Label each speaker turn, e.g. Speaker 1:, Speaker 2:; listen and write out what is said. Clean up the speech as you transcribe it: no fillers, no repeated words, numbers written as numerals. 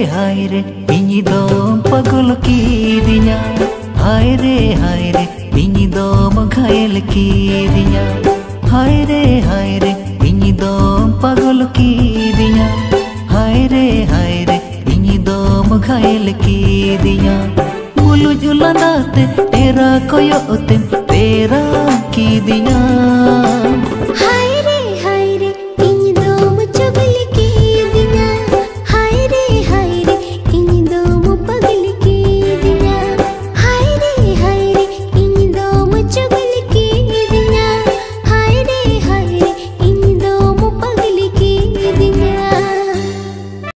Speaker 1: रे इनी दोम पगल की दिया। हाय रे इनी दोम घायल की दिया। हाय रे इनी दोम पगल की दिया। हाय रे इनी दोम घायल की दिया। मुलु जुलानाते तेरा कोयोते तेरा की दिया।